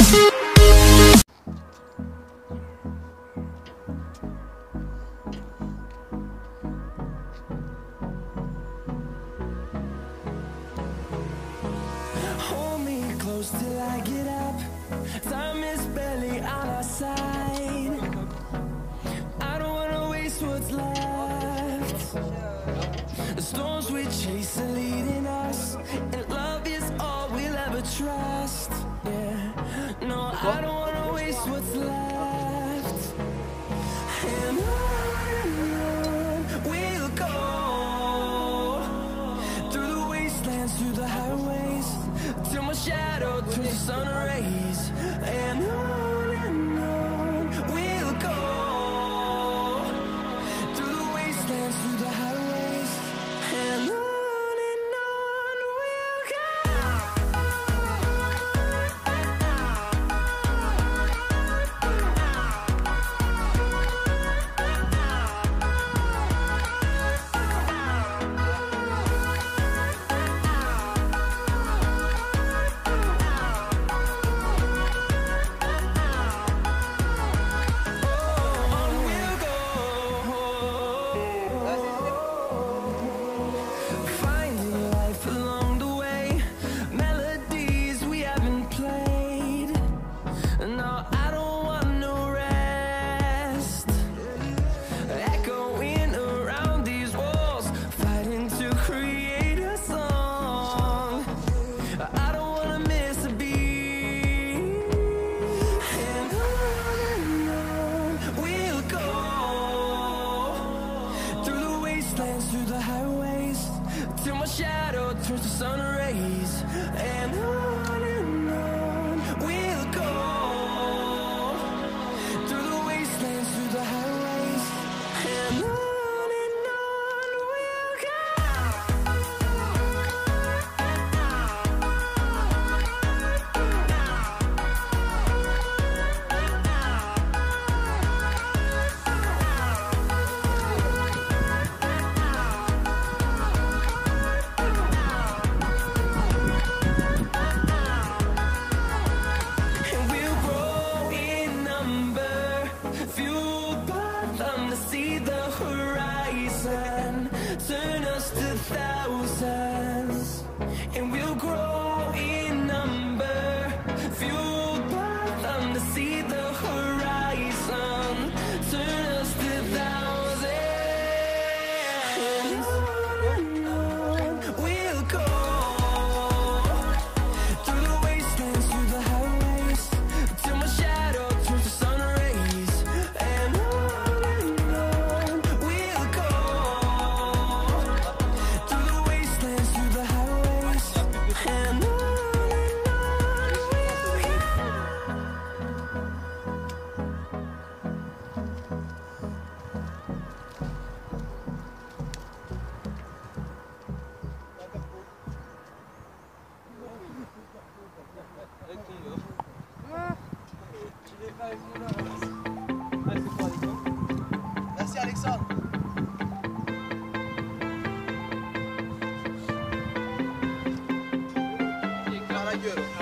Hold me close till I get up. Time is barely on our side. I don't wanna waste what's left. The storms we chase are leading us, and love is all we'll ever trust. Yeah, no, I don't wanna waste what's left. And on we'll go, through the wastelands, through the highways, till my shadow turns to sun rays. And on we'll go, through the wastelands, through the highways, and on we'll go. Finding life along the way, melodies we haven't played. No, I don't want no rest. Echoing around these walls, fighting to create a song. I don't wanna miss a beat. And on we'll go, through the wastelands, through the highways, till my shadow turns to sun rays. And on we'll go, through the wastelands, through the highways, and on we'll go. And we'll grow in number, fueled by them to see the horizon, turn us to thousands. And we'll grow in number, fueled by them to see the horizon, turn us to thousands. And on we'll go, through the wastelands, through the highways, till my shadow turns to sun rays. And on we'll go, through the wastelands, through the highways, and on we'll go. Merci Alexandre. Par la gueule.